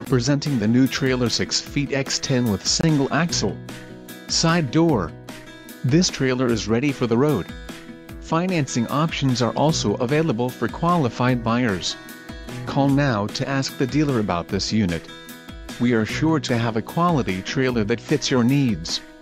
Presenting the new trailer 6 feet x 10 with single axle. Side door. This trailer is ready for the road. Financing options are also available for qualified buyers. Call now to ask the dealer about this unit. We are sure to have a quality trailer that fits your needs.